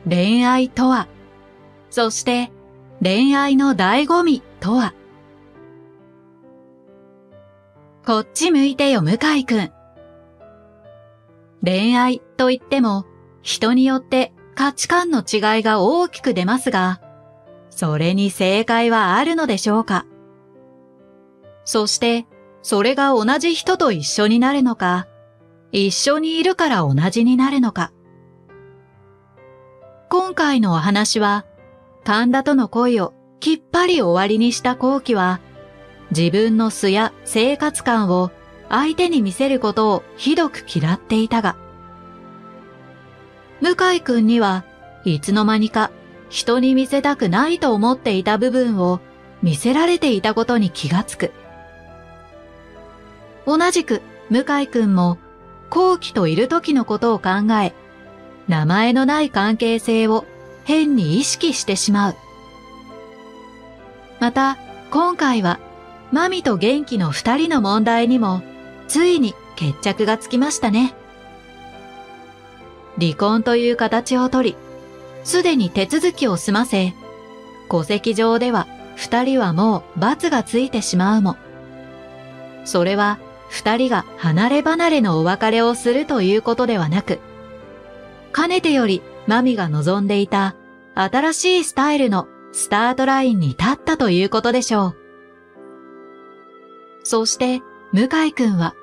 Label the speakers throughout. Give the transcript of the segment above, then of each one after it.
Speaker 1: 恋愛とは、そして恋愛の醍醐味とは。こっち向いてよ向井くん。恋愛と言っても人によって価値観の違いが大きく出ますが、それに正解はあるのでしょうか。そしてそれが同じ人と一緒になるのか、一緒にいるから同じになるのか。今回のお話は、神田との恋をきっぱり終わりにした後期は、自分の素や生活感を相手に見せることをひどく嫌っていたが、向井くんにはいつの間にか人に見せたくないと思っていた部分を見せられていたことに気がつく。同じく向井くんも後期といる時のことを考え、名前のない関係性を変に意識してしまう。また、今回は、マミと元気の二人の問題にも、ついに決着がつきましたね。離婚という形をとり、すでに手続きを済ませ、戸籍上では二人はもう罰がついてしまうも、それは二人が離れ離れのお別れをするということではなく、かねてよりマミが望んでいた新しいスタイルのスタートラインに立ったということでしょう。そして向井くんは、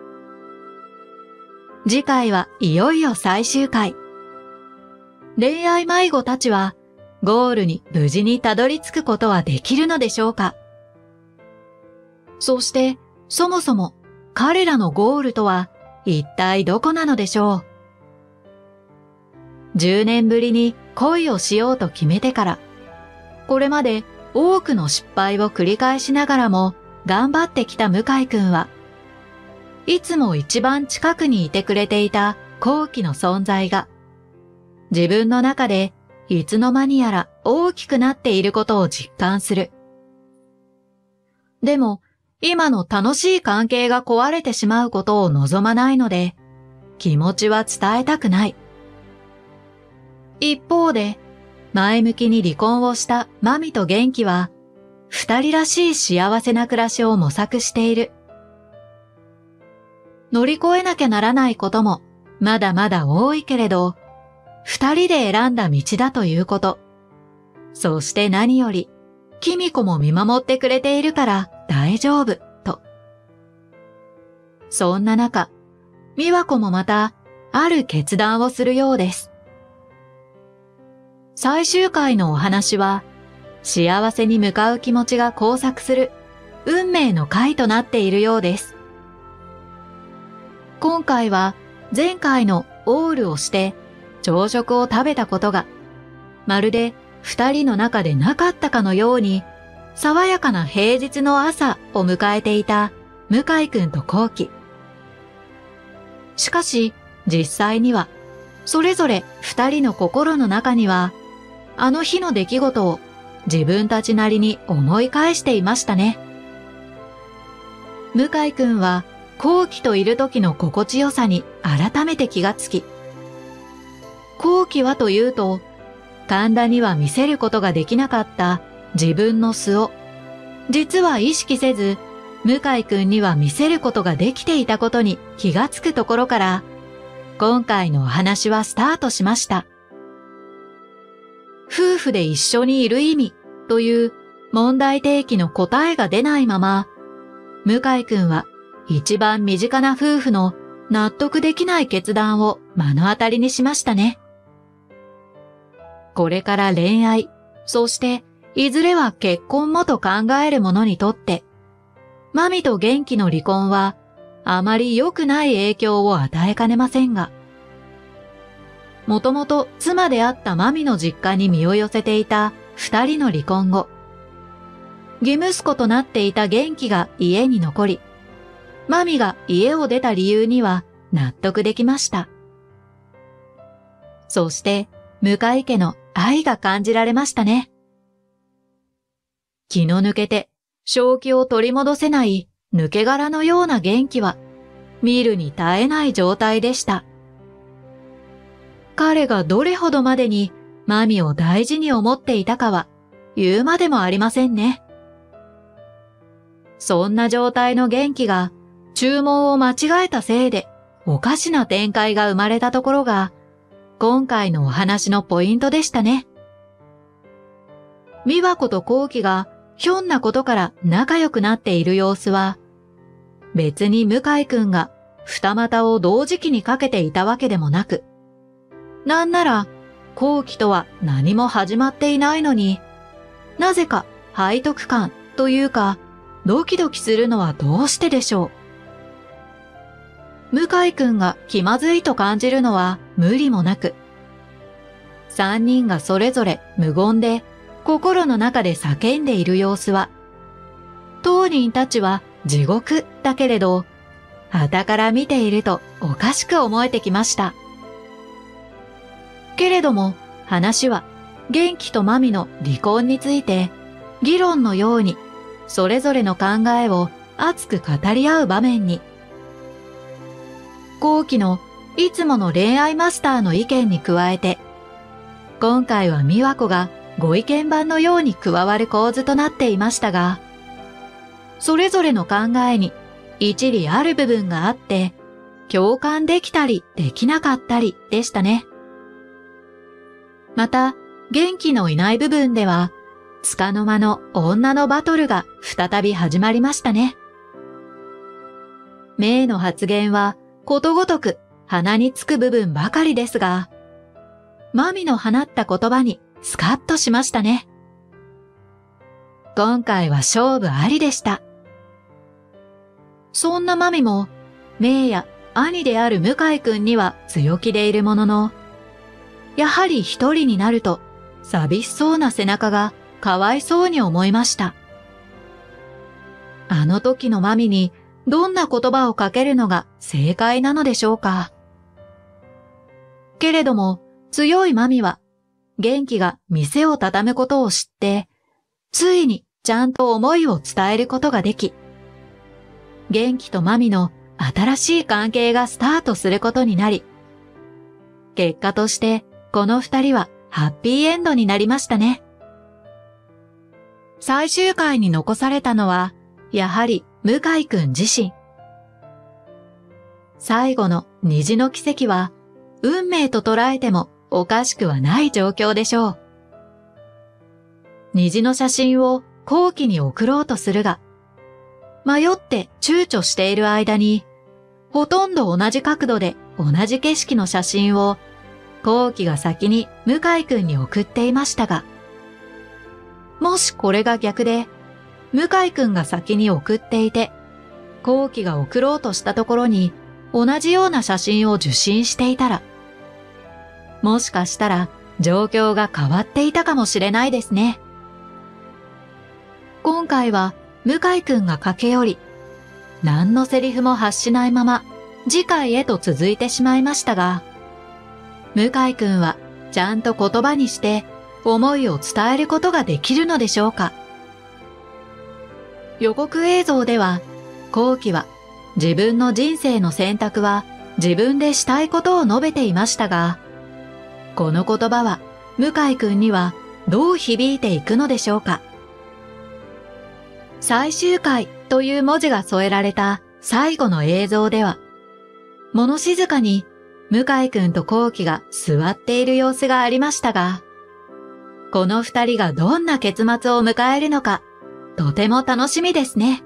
Speaker 1: 次回はいよいよ最終回。恋愛迷子たちはゴールに無事にたどり着くことはできるのでしょうか。そしてそもそも彼らのゴールとは一体どこなのでしょう。10年ぶりに恋をしようと決めてから、これまで多くの失敗を繰り返しながらも頑張ってきた向井くんは、いつも一番近くにいてくれていた後期の存在が、自分の中でいつの間にやら大きくなっていることを実感する。でも、今の楽しい関係が壊れてしまうことを望まないので、気持ちは伝えたくない。一方で、前向きに離婚をしたマミと元気は、二人らしい幸せな暮らしを模索している。乗り越えなきゃならないことも、まだまだ多いけれど、二人で選んだ道だということ。そして何より、キミコも見守ってくれているから大丈夫、と。そんな中、美和子もまた、ある決断をするようです。最終回のお話は、幸せに向かう気持ちが交錯する運命の回となっているようです。今回は前回のオールをして朝食を食べたことが、まるで二人の中でなかったかのように、爽やかな平日の朝を迎えていた向井くんと後期。しかし実際には、それぞれ二人の心の中には、あの日の出来事を自分たちなりに思い返していましたね。向井くんは後期といる時の心地よさに改めて気がつき、後期はというと、神田には見せることができなかった自分の素を、実は意識せず、向井くんには見せることができていたことに気がつくところから、今回のお話はスタートしました。夫婦で一緒にいる意味という問題提起の答えが出ないまま、向井くんは一番身近な夫婦の納得できない決断を目の当たりにしましたね。これから恋愛、そしていずれは結婚もと考える者にとって、マミと元気の離婚はあまり良くない影響を与えかねませんが、もともと妻であったマミの実家に身を寄せていた二人の離婚後、義息子となっていた元気が家に残り、マミが家を出た理由には納得できました。そして、向井家の愛が感じられましたね。気の抜けて、正気を取り戻せない抜け殻のような元気は、見るに耐えない状態でした。彼がどれほどまでにマミを大事に思っていたかは言うまでもありませんね。そんな状態の元気が注文を間違えたせいでおかしな展開が生まれたところが今回のお話のポイントでしたね。美和子と後期がひょんなことから仲良くなっている様子は別に向井くんが二股を同時期にかけていたわけでもなく、なんなら後期とは何も始まっていないのに、なぜか背徳感というかドキドキするのはどうしてでしょう。向井くんが気まずいと感じるのは無理もなく、三人がそれぞれ無言で心の中で叫んでいる様子は、当人たちは地獄だけれど、傍から見ているとおかしく思えてきました。けれども話は元気とマミの離婚について議論のようにそれぞれの考えを熱く語り合う場面に、後期のいつもの恋愛マスターの意見に加えて、今回は美和子がご意見番のように加わる構図となっていましたが、それぞれの考えに一理ある部分があって、共感できたりできなかったりでしたね。また、元気のいない部分では、束の間の女のバトルが再び始まりましたね。メイの発言はことごとく鼻につく部分ばかりですが、マミの放った言葉にスカッとしましたね。今回は勝負ありでした。そんなマミも、メイや兄である向井くんには強気でいるものの、やはり一人になると寂しそうな背中がかわいそうに思いました。あの時のマミにどんな言葉をかけるのが正解なのでしょうか。けれども強いマミは元気が店を畳むことを知って、ついにちゃんと思いを伝えることができ、元気とマミの新しい関係がスタートすることになり、結果としてこの二人はハッピーエンドになりましたね。最終回に残されたのは、やはり向井くん自身。最後の虹の奇跡は、運命と捉えてもおかしくはない状況でしょう。虹の写真を後期に送ろうとするが、迷って躊躇している間に、ほとんど同じ角度で同じ景色の写真を後期が先に向井くんに送っていましたが、もしこれが逆で、向井くんが先に送っていて、後期が送ろうとしたところに同じような写真を受信していたら、もしかしたら状況が変わっていたかもしれないですね。今回は向井くんが駆け寄り、何のセリフも発しないまま次回へと続いてしまいましたが、向井くんはちゃんと言葉にして思いを伝えることができるのでしょうか。予告映像では、後期は自分の人生の選択は自分でしたいことを述べていましたが、この言葉は向井くんにはどう響いていくのでしょうか。最終回という文字が添えられた最後の映像では、物静かに向井くんと後期が座っている様子がありましたが、この二人がどんな結末を迎えるのか、とても楽しみですね。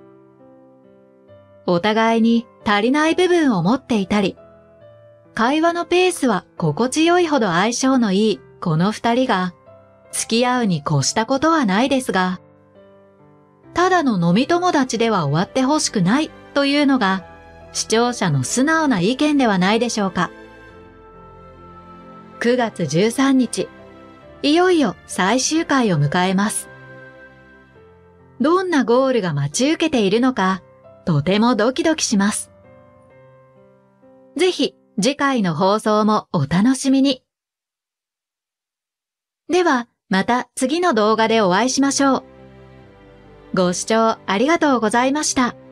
Speaker 1: お互いに足りない部分を持っていたり、会話のペースは心地よいほど相性のいいこの二人が付き合うに越したことはないですが、ただの飲み友達では終わってほしくないというのが視聴者の素直な意見ではないでしょうか。9月13日、いよいよ最終回を迎えます。どんなゴールが待ち受けているのか、とてもドキドキします。ぜひ次回の放送もお楽しみに。ではまた次の動画でお会いしましょう。ご視聴ありがとうございました。